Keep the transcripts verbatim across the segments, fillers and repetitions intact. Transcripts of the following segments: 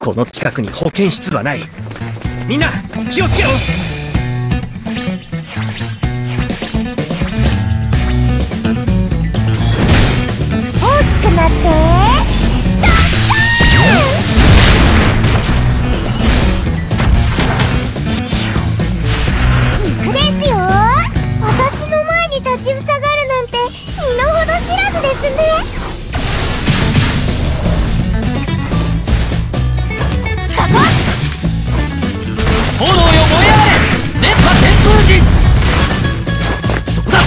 この近くに保健室はない。みんな気をつけろ。 大きくなって行くですよ。私の前に立ちふさがるなんて身の程知らずですね。 炎よ燃え上がれ、電波旋風陣。そこだ。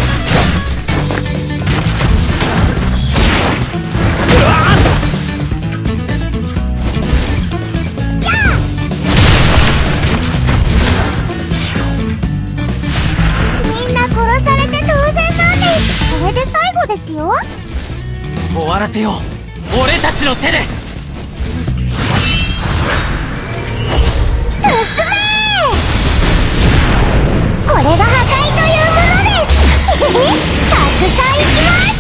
うわあ、 みんな殺されて当然なんです。これで最後ですよ。 終わらせよう、俺たちの手で。 進め。これが破壊というものです。たくさん行きます。